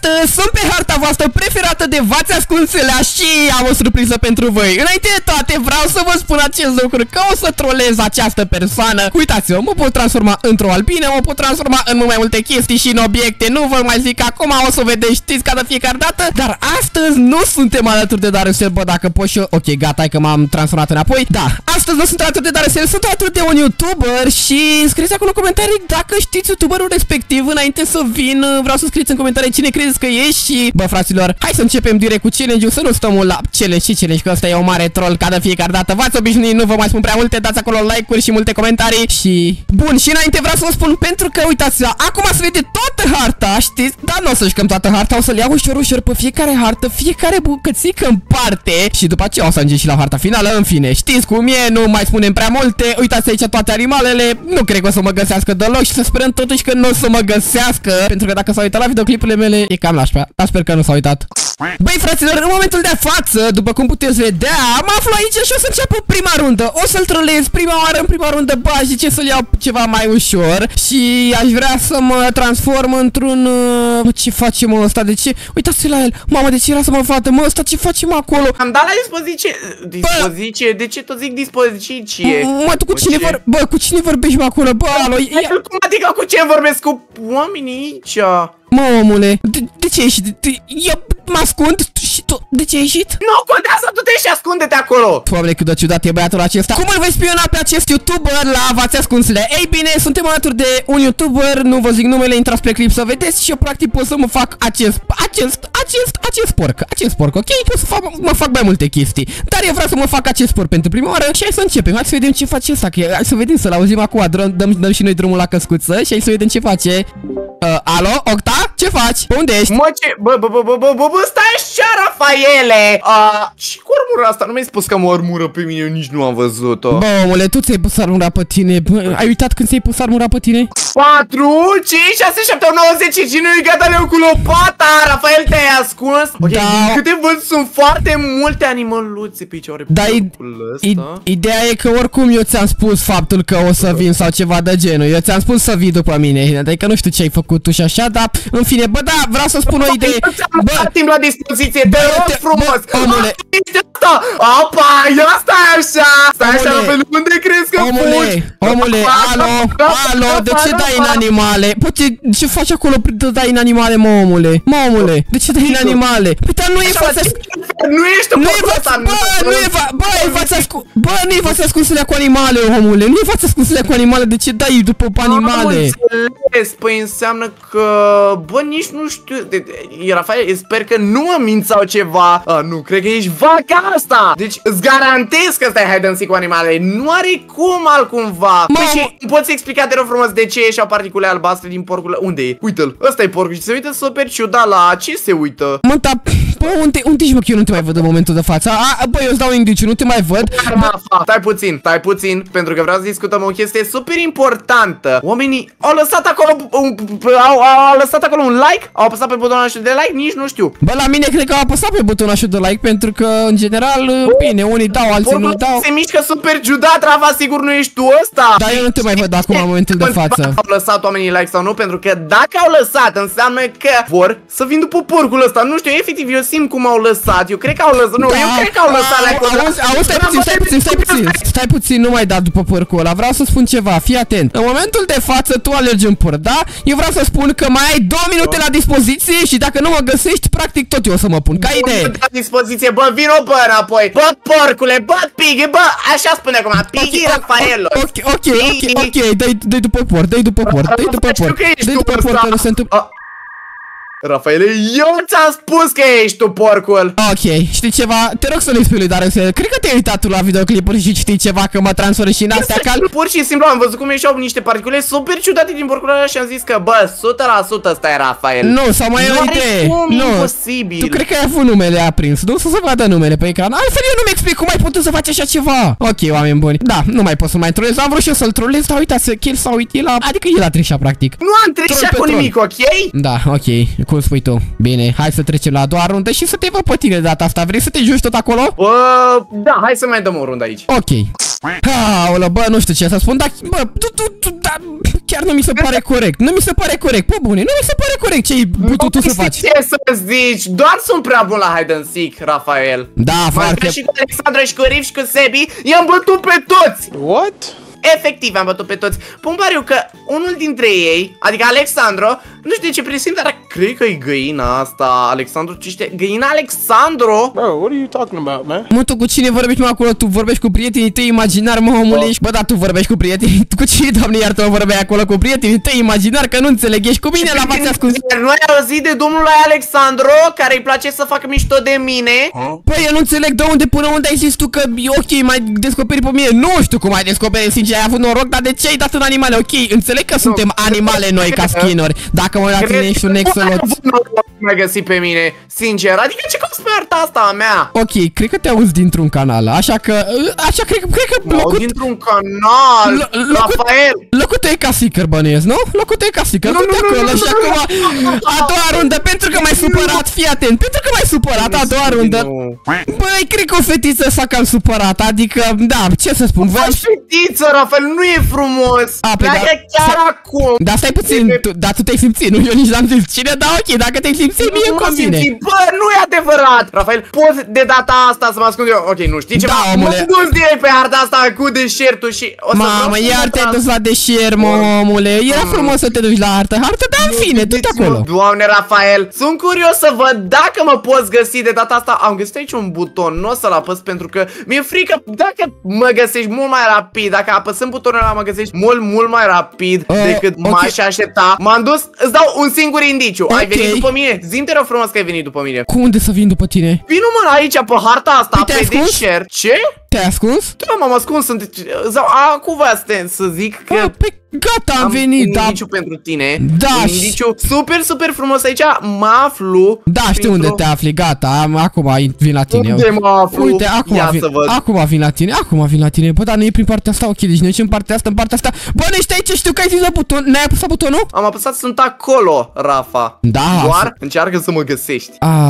astăzi sunt pe harta voastră preferată de V-ați ascunselea și am o surpriză pentru voi. Înainte de toate vreau să vă spun acest lucru, că o să trolez această persoană. Uitați-vă, mă pot transforma într-o albină, mă pot transforma în mult mai multe chestii și în obiecte. Nu vă mai zic acum, o să vedeți, știți, ca de fiecare dată. Dar astăzi nu suntem alături de Darusel, bă, dacă pot și eu. Ok, gata, hai că m-am transformat înapoi. Da, astăzi nu sunt alături de Darusel, sunt alături de un YouTuber și scrieți acolo în comentarii dacă știți YouTuberul respectiv. Înainte să vin, vreau să scrieți în comentarii cine credeți că e și, bă, fraților, hai să începem direct cu challenge-ul, să nu stăm la challenge, că ăsta e o mare troll ca de fiecare dată. V-ați obișnuit, nu vă mai spun prea multe, dați acolo like-uri și multe comentarii și... Bun, și înainte vreau să vă spun, pentru că, uitați-vă, acum se vede toată harta, știți? Dar nu o să jucăm toată harta, o să-l iau ușor pe fiecare hartă, fiecare bucățică în parte și după aceea o să ajungem și la harta finală. În fine, știți cum e, nu mai spunem prea multe. Uitați aici toate animalele, nu cred că o să mă găsească deloc și să sperăm totuși că nu o să mă găsească, pentru că dacă s-au uitat la videoclipurile mele, e cam nașpa, dar sper că nu s-au uitat. Băi, fraților, în momentul de față, după cum puteți vedea, mă aflu aici și o să înceapă prima rundă. O să-l trolez prima oară, în prima rundă, bă, și ce să-l iau ceva mai ușor. Și aș vrea să mă transform într-un... ce face, mă, ăsta? De ce? Uitați-l la el. Mamă, de ce era să mă vadă, mă, ăsta ce face, mă, acolo? Am dat la dispoziție. De ce tot zic dispoziție? Mă, tu cu cine bă, cu cine vorbești, mă, acolo? Bă, alo, cum adică cu cine vorbesc? Cu oamenii aici? Mă, omule, de ce ieși? Eu mă ascund și tu, de ce ai ieșit? Nu contează, tu te și ascunde-te acolo! Doamne, cât de ciudat e băiatul acesta. Cum îl vei spiona pe acest YouTuber la V-ați ascunsele? Ei bine, suntem alături de un YouTuber, nu vă zic numele, intrați pe clip să vedeți și eu practic pot să mă fac acest porc, ok? Pot să mă fac mai multe chestii, dar eu vreau să mă fac acest porc pentru prima oară și hai să începem, hai să vedem ce face ăsta, hai să vedem, să-l auzim acum, dăm și noi drumul la căscuță și hai să vedem ce face. Alo, Octa? Ce faci? Unde ești? Mă, ce? Bă, stai așa, Rafaele! Ce cu armura asta? Nu mi-ai spus că am o armură pe mine, eu nici nu am văzut-o. Bă, omule, tu ți-ai pus armura pe tine. Bă, ai uitat când ți-ai pus armura pe tine? 4, 5, 6, 7, 8, 9, 10 și nu-i gata leu cu lopata! Rafael, te-ai ascuns? Ok, da. câte văd, sunt foarte multe animăluțe pe picioare. Da, ideea e că oricum eu ți-am spus faptul că o să vin sau ceva de genul. Eu ți-am spus să vii după mine. Adică nu știu ce ai făcut tu și așa, dar în fine, bă, da, vreau să spun o idee. Bă, timp la dispoziție, te rog frumos. Omule. Opa, ia stai așa. Stai așa, Rafael, unde crezi că fugi? Omule, alo, de ce dai în animale? Poate, ce faci acolo de dai în animale, mă, omule? Mă, omule, de ce dai în animale? Păi, dar nu e fața... Nu ești un porc. Bă, nu e fața ascunselea cu animale, omule. Nu e fața ascunselea cu animale, de ce dai după animale? Păi înseamnă că... Bă, nici nu știu. Rafael, sper că nu mă mint sau ceva. Nu, cred că ești vaca asta. Deci îți garantez că stai hide and seek cu animale. Nu are cum altcumva. Păi și poți explica, te rog frumos, de ce ieșeau particule albastre din porcul? Unde e? Uite-l, ăsta e porcul și se uită super ciudat la ce se uită. Mă, bă, unde ești, mă, că eu nu te mai văd în momentul de față. Bă, eu îți dau indiciu, nu te mai văd. Stai puțin, pentru că vreau să discutăm o chestie super importantă. Oamenii au lăsat acolo au lăsat acolo un like? Au apăsat pe butonul ăsta de like? Nici nu știu. Bă, la mine cred că au apăsat pe butonul ăsta de like pentru că, în general, bine, unii dau, alții nu dau. Se mișcă super ciudat, Rafa, sigur nu ești tu ăsta. Dar eu nu te mai văd acum în momentul de față. Au lăsat oamenii like sau nu? Pentru că dacă au lăsat, înseamnă că vor să vin după porcul ăsta. Nu știu, efectiv, eu simt cum au lăsat. Eu cred că au lăsat. Nu, eu cred că au lăsat like-ul. Stai puțin, nu mai da după porcul ăla. Vreau să spun ceva, fii atent. În momentul de față tu alergi în porc, da? Eu vreau să spun că mai ai 2 minute la dispoziție și dacă nu mă găsești, practic tot eu o să mă pun. Ca idee. La dispoziție, bă, vino bă înapoi. Bă, porcule, bă, Piggy, bă, așa spune acum, Piggy Rafaelo. Ok, dă-i după porc, dă-i după porc, că nu se întâmplă. Rafaele, eu ți-am spus că ești tu porcul. Ok, știi ceva? Te rog să nu-i spui lui Darusel. Cred că te-ai uitat tu la videoclipuri și știi ceva că mă transform și în astea cal. Pur și simplu am văzut cum ieșeau niște particule super ciudate din porcul ăla și am zis că, bă, 100% ăsta e Rafael. Nu, sau mai e o idee. Nu, imposibil. Tu cred că ai avut numele aprins. Nu să se vadă numele pe ecran. Altfel eu nu-mi explic cum ai putut să faci așa ceva. Ok, oameni buni. Da, nu mai pot să mai trolez. Am vrut și eu să-l trolez, dar uitați, Kill s-a uitat la... Adică el a trișat practic. Nu am trișat cu nimic, ok? Da, ok, cum spui tu. Bine, hai să trecem la a doua rundă și să te văd pe tine de data asta. Vrei să te joci tot acolo? Da, hai să mai dăm o rundă aici. Ok. Aolă, bă, nu știu ce să spun, dar, bă, chiar nu mi se pare corect. Nu mi se pare corect. Pe bune, nu mi se pare corect ce ai putut tu să faci. Ce să zici? Doar sunt prea bun la hide and seek, Rafael. Da, foarte. Și cu Alexandra și cu Riv și cu Sebi, i-am bătut pe toți. What? Efectiv, am bătut pe toți. Pun pariu că unul dintre ei, adică Alexandru, nu știu de ce presimt, dar cred că e găina asta, Alexandru, ce știe? Găina Alexandru? Bro, what are you talking about, man? Mă, tu cu cine vorbești, mă, acolo? Tu vorbești cu prietenii tăi imaginari, mă, omule, ești. Bă, da, tu vorbești cu prietenii. Tu cu cine, doamne, iartă-mă, vorbeai acolo cu prietenii tăi imaginari, că nu înțeleg, ești cu mine la fața ascuns. Nu ai auzit de domnul Alexandru, care îi place să facă mișto de mine? Păi, eu nu înțeleg de unde până unde ai zis tu că e ok, mai descoperi pe mine. Nu știu cum ai descoperit, sincer, ai avut noroc, dar de ce ai dat în animale? Ok, înțeleg că suntem animale noi ca skinuri. Dacă mă la tine ești un exolot. Nu mai găsi pe mine, sincer, adică ce cauți pe arta asta a mea? Ok, cred că te auzi dintr-un canal, așa că cred că locul dintr-un canal, Rafael. Locul tău e ca seeker, bănuiesc, nu? Locul tău e ca seeker, du-te acolo și acum a doua rundă, pentru că m-ai supărat, fii atent, pentru că m-ai supărat, a doua rundă. Băi, cred că o fetiță s-a cam supărat, adică, da, ce să spun, Faci fetiță, Rafael, nu e frumos. Pleacă chiar acum. Dar stai puțin, dar tu te-ai simțit, nu? Eu nici n-am zis cine, da, ok, dacă te-ai simțit, mie îmi convine. Bă, nu e adevărat. Rafael, poți de data asta să mă ascund eu? Ok, nu știi ceva? Da, omule. Mă dus direct pe harta asta cu deșertul și o să mamă, iar te-ai dus la deșert, mă, omule. Era frumos să te duci la hartă, dar în fine, du-te acolo. Doamne, Rafael, sunt curios să văd dacă mă poți găsi de data asta. Am găsit aici un buton, nu o să-l apăs pentru că mi-e frică dacă mă găsești mult mai rapid. Dacă apăsând butonul ăla mă găsești mult mai rapid decât m-aș aștepta. M-am dus, îți dau un singur indiciu. Ai venit după mine? Zi-mi te rog frumos că ai venit după mine. Cu unde să vin după tine? Vino mă aici pe harta asta, pe deșert. Ce? Te-ai ascuns? Da, m-am ascuns, acum să zic că... Gata, am venit, un indiciu pentru tine. Da, un indiciu super frumos aici. Mă aflu. Da, știu unde te afli, gata, acum vin la tine. Unde mă aflu? Uite, acum vin la tine. Bă, dar nu e prin partea asta, ok, deci noi în partea asta, Bă, nu ești aici, știu că ai zis la buton. N-ai apăsat butonul? Am apăsat, sunt acolo, Rafa. Da. Doar încearcă să mă găsești.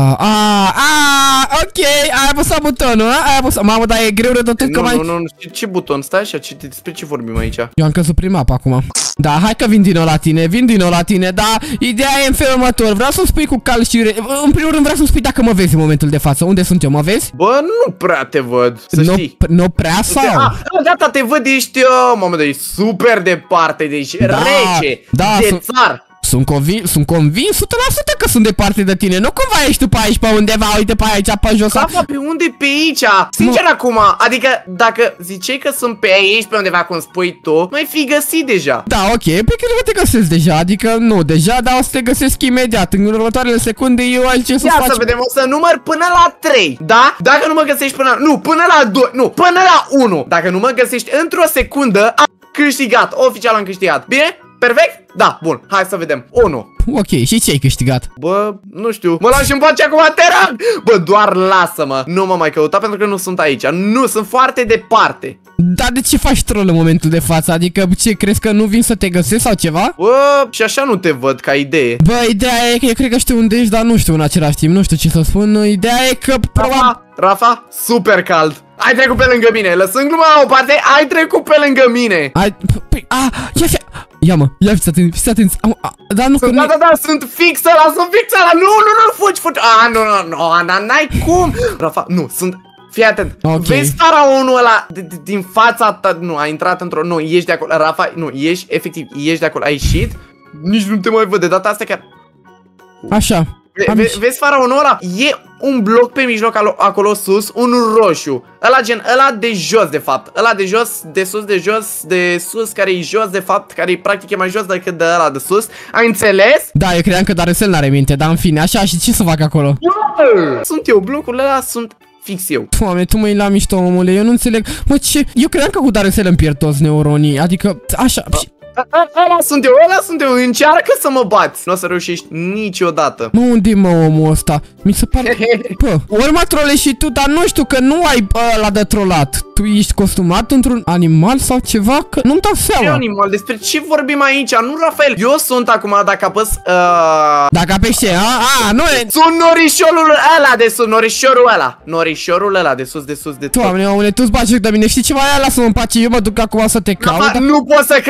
Ok, ai apăsat butonul, ai apăsat. Mamă, dar e greu de tot că mai... Nu, ce buton? Stai așa, despre ce vorbim aici? Eu am căzut prin mapă acum. Da, hai că vin din nou la tine, dar ideea e în felul următor. Vreau să-mi spui cu cal și în primul rând vreau să-mi spui dacă mă vezi în momentul de față. Unde sunt eu, mă vezi? Bă, nu prea te văd, să știi. Nu prea sau? Gata, te văd, ești, mamă, dar ești super departe, deci rece, de țar. Sunt convins 100% că sunt departe de tine. Nu cumva ești tu pe aici, pe undeva, uite pe aici, pe jos. Rafa, pe unde pe aici? Sincer acum, adică dacă ziceai că sunt pe aici, pe undeva cum spui tu, m-ai fi găsit deja. Da, ok, pe cred că te găsesc deja, adică nu, deja, dar o să te găsesc imediat. În următoarele secunde eu ai ce să faci. Ia să vedem, o să număr până la 3, da? Dacă nu mă găsești până la 2, nu, până la 1. Dacă nu mă găsești într-o secundă, am câștigat, oficial am câștigat. Bine? Perfect? Da, bun, hai să vedem. 1. Ok, și ce ai câștigat? Bă, nu știu. Mă lași în pace acum, te rog! Bă, doar lasă-mă. Nu mă mai căuta pentru că nu sunt aici. Nu, sunt foarte departe. Dar de ce faci troll în momentul de față? Adică ce, crezi că nu vin să te găsesc sau ceva? Bă, și așa nu te văd ca idee. Bă, ideea e că eu cred că știu unde ești, dar nu știu în același timp. Nu știu ce să spun. Ideea e că Rafa, super cald. Ai trecut pe lângă mine. Lăsând gluma la o parte, ai trecut pe lângă mine. Ia fiți atenți. Da, nu, da, sunt fix ăla, Nu, fugi. Nu, n-ai cum. Rafa, nu, sunt... Fii atent, vezi faraonul ăla din fața ta, nu, a intrat într-o, nu, ieși de acolo, Rafa, nu, ieși, efectiv, ieși de acolo, ai ieșit, nici nu te mai văd, de data asta chiar. Așa. Vezi faraonul ăla? E un bloc pe mijloc acolo sus, un roșu. Ăla de jos de fapt. Ăla de jos, de sus, care e jos de fapt, care e practic e mai jos decât de ăla de sus. Ai înțeles? Da, eu credeam că Darusel n-are minte, dar în fine, așa, și ce să fac acolo? Sunt eu, blocurile ăla sunt fix eu. Doamne, tu mă iei la mișto, omule, eu nu înțeleg. Mă, ce? Eu credeam că cu Darusel îmi pierd toți neuronii, adică, așa... Ăla sunt eu, încearcă să mă bați. Nu o să reușești niciodată. Mă, unde mă omul ăsta? Mi se pare... Bă, ori mă trolești și tu, dar nu știu că nu ai ăla de trolat. Tu ești costumat într-un animal sau ceva? Că nu-mi dau seama. Ce animal? Despre ce vorbim aici? Nu, Rafael. Eu sunt acum, dacă apăs... Dacă apeși ce? Nu e... Sunt norișorul ăla de sus, norișorul ăla de sus, de tot. Doamne, omule, tu-ți bagi de mine. Știi ceva? Lasă-mă în pace, eu mă duc acum să te caut. Nu pot să cred. Deci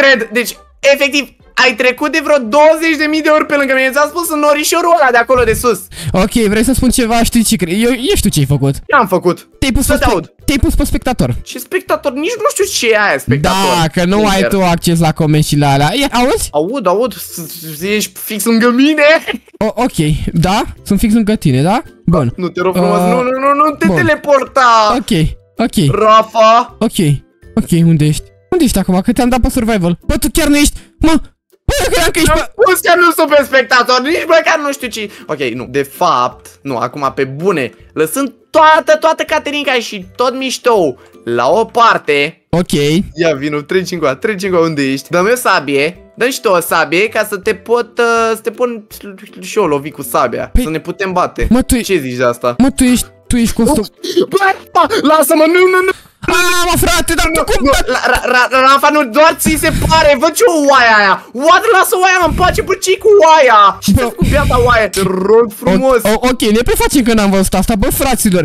Deci, efectiv, ai trecut de vreo 20.000 de ori pe lângă mine. Ți-am spus în norișorul ăla de acolo de sus. Ok, vrei să spun ceva? Știi ce cred? Eu știu ce ai făcut. Ce am făcut? Te-ai pus pe spectator. Ce spectator? Nici nu știu ce e aia, spectator. Da, că nu ai tu acces la comenzi și la alea. Auzi? Aud. Ești fix lângă mine. Ok, da? Sunt fix lângă tine, da? Bun. Nu, te rog frumos, nu te teleporta. Ok. Rafa. Ok, unde ești? Unde ești acum? Că te-am dat pe survival. Bă, tu chiar nu ești? Bă, credeam că ești pe... Spus că nu sunt pe spectator, nici măcar nu știu ce... Ok, nu, de fapt, nu, acum pe bune, lăsând toată Caterinca și tot miștou la o parte. Ok. Ia vino, treci încoa, unde ești? Dă-mi o sabie, dă-mi și tu o sabie ca să te pot, să te pun și eu lovi cu sabia, să ne putem bate. Mă, ce zici de asta? Mă, tu ești costum... Bă, lasă-mă, nu! Mă, frate, dar tu cum... Rafa, nu, doar ți se pare, văd ce oaia aia. Lasă oaia în pace, bă, ce-i cu oaia? Și te cu biata oaia, te rog frumos. Ok, ne prefacem că n-am văzut asta, bă, fraților.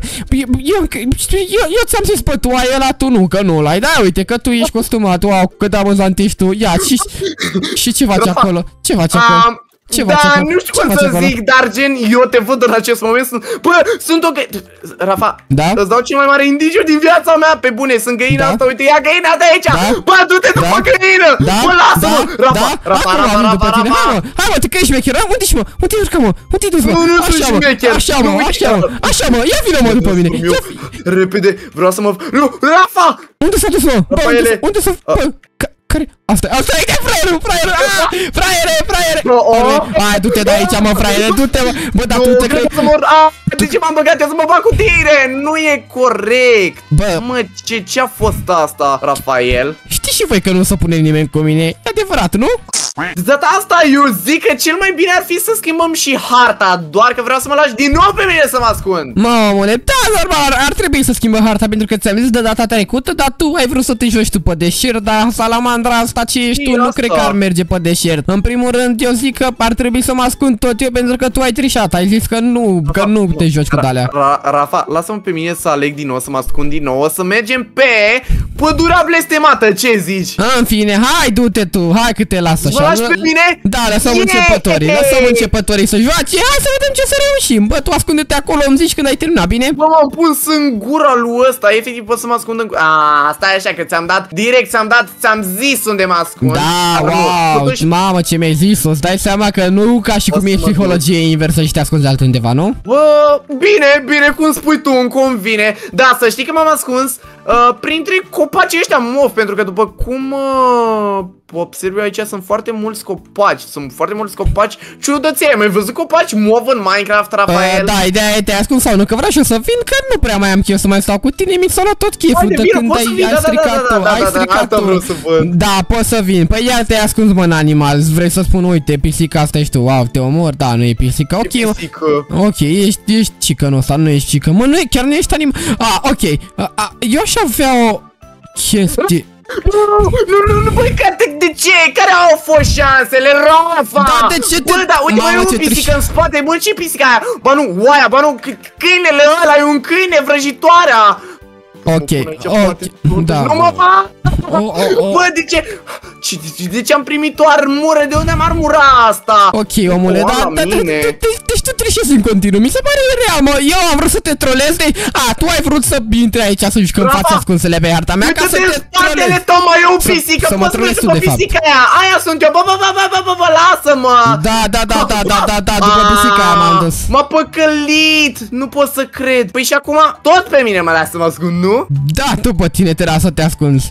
Eu ți-am zis, bă, tu ai ăla, tu nu, că nu l-ai. Da, uite, că tu ești costumat, wow, cât de amuzant ești tu. Ia, și ce faci acolo? Ce faci acolo? Da, nu știu cum să zic, dar gen, eu te văd în acest moment, sunt ok. Rafa, îți dau cel mai mare indiciu din viața mea, pe bune, sunt găina asta, uite, ia găina de aici. Bă, du-te după găină. Bă, lasă-mă. Rafa. Hai mă, te că ești șmecher, unde urcă, mă? Unde-i dus, mă? Nu sunt șmecher. Așa, mă, ia vină, mă, după mine. Repede, vreau să mă... Nu, Rafa! Unde s-a dus, mă? Unde s-a... Care? Asta e de fraiere! Hai, du-te de aici, mă, fraiere, du-te, mă. Bă, dar tu te crezi... De ce m-am băgat eu să mă bag cu tine? Nu e corect. Bă, mă, ce a fost asta, Rafael? Știi și voi că nu o să punem nimeni cu mine. E adevărat, nu? De data asta eu zic că cel mai bine ar fi să schimbăm și harta. Doar că vreau să mă lași din nou pe mine să mă ascund. Mamone, da, normal, ar trebui să schimbă harta, pentru că ți-am zis de data trecută, dar tu ai vrut să te joci tu pe deșert, dar salamandra asta ce ești tu nu cred că ar merge pe deșert. În primul rând, eu zic că ar trebui să mă ascund tot eu, pentru că tu ai trișat, ai zis că nu te joci cu alea. Rafa, lasă-mă pe mine să aleg din nou, să mă ascund din nou, o să mergem pe pădurea blestemată, ce zici? În fine, hai, du-te tu, hai că te las așa. Lași pe mine? Da, lăsăm începătorii să joace. Hai să vedem ce să reușim. Bă, tu ascunde-te acolo, îmi zici când ai terminat, bine? Bă, m-am pus în gura lui ăsta. Efectiv pot să mă ascund în... stai așa că ți-am zis unde mă ascund. Da, wow, mamă, ce mi-ai zis, o-ți dai seama că nu ca și cum e psihologie inversă și te ascunzi altundeva, nu? Bă, bine, cum spui tu, îmi convine. Da, să știi că m-am ascuns printre copacii ăștia mov, pentru că după cum observ eu aici sunt foarte mulți copaci, ciudăței. Ai mai văzut copaci mov în Minecraft, Rafael? Da, ideea e te-ai ascuns sau nu, că vreau și eu să vin, că nu prea mai am chef să mai stau cu tine, mi s-a luat tot cheful de când ai stricat tu. Da, poți să vin. Păi iar te-ai ascuns, mă, în animal. Vrei să spun, uite, pisica asta ești tu, wow, te omor, da, nu e pisica. Ok, ești chicanul ăsta, nu ești chică. Mă, nu e, chiar nu ești animal. Ok, eu aș avea o chestie. Nu, băi, de ce? Care au fost șansele, Rafa? Da, de ce te... Bă, da, uite, mai e o pisică în spate, bă, ce pisica aia? Bă, nu, oaia, bă, nu, câinele ăla e un câine, vrăjitoarea. Ok, da. Nu mă fac! Bă, de ce am primit o armură? De unde am armura asta? Ok, omule, dar deci tu trișezi în continuu, mi se pare real, mă. Eu am vrut să te trolez, tu ai vrut să intri aici să jucăm față ascunsele pe harta mea, ca să te trolezi. Tău, mai e o pisică, să mă trolezi tu, de fapt. Aia sunt eu, bă, lasă-mă. Da, după pisica aia m-am dus. M-a păcălit, nu pot să cred. Păi și acum tot pe mine mă lasă să mă ascund, nu? Da, tu pe tine te lasă să te ascunzi.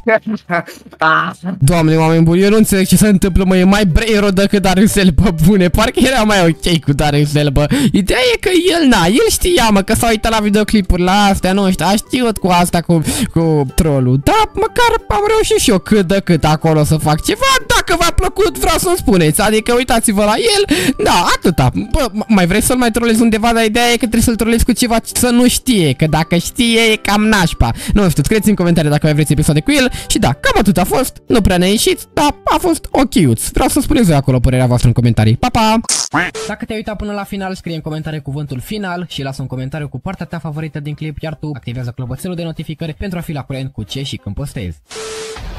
Doamne, oameni buni, eu nu înțeleg ce se întâmplă, mă, e mai brain decât Darusel, bă, bune, parcă era mai ok cu Darusel, bă. Ideea e că el știa, mă, că s-a uitat la videoclipurile astea, nu știu, a știut cu asta, cu trollul. Da, măcar am reușit și eu cât de cât acolo să fac ceva, dacă v-a plăcut, vreau să-mi spuneți, adică uitați-vă la el, da, atâta. Bă, mai vrei să-l mai trolezi undeva, dar ideea e că trebuie să-l trolezi cu ceva să nu știe, că dacă știe e cam nașpa. Nu știu, scrieți în comentarii dacă mai vreți episoade cu el și da, cam atât a fost, nu prea ne-a ieșit, dar a fost ochiuț. Vreau să spuneți voi acolo părerea voastră în comentarii. Pa, pa! Dacă te-ai uitat până la final, scrie în comentarii cuvântul final și lasă un comentariu cu partea ta favorită din clip, iar tu activează clopoțelul de notificări pentru a fi la curent cu ce și când postezi.